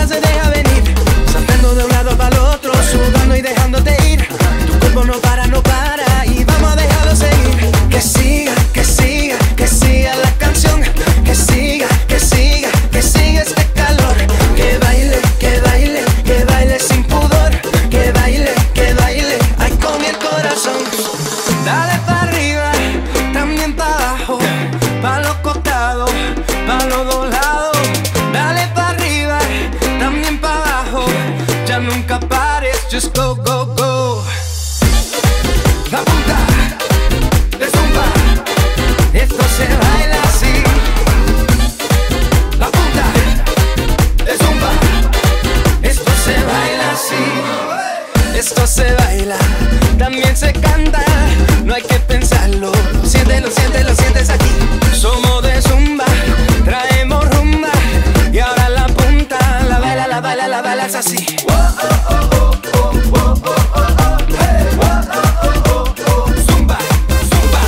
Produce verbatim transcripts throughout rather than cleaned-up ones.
se deja venir, saltando de un lado para el otro, sudando y dejándote ir. Tu cuerpo no para, no para, y vamos a dejarlo seguir. Que siga, que siga, que siga la canción. Que siga, que siga, que siga este calor. Que baile, que baile, que baile sin pudor. Que baile, que baile, ay, con el corazón. Dale pa' arriba, también pa' abajo, pa' los costados, pa' los dos lados. Dale pa' arriba, también pa' abajo, ya nunca pares, just go, go, go. La punta de zumba, esto se baila así. La punta de zumba, esto se baila así. Esto se baila, también se canta, no hay que pensarlo. Siente, lo sientes, lo sientes aquí. Somos de zumba, traemos rumba, y ahora la punta, la baila, la baila, la baila es así. Zumba, zumba.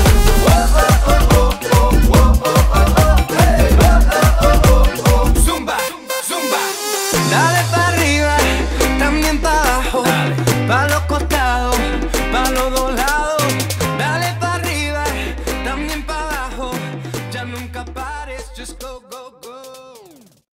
Zumba, zumba. Dale pa' arriba, también pa' abajo, pa' los costados, pa' los dos lados. Dale pa' arriba, también pa' abajo, ya nunca pares, just go.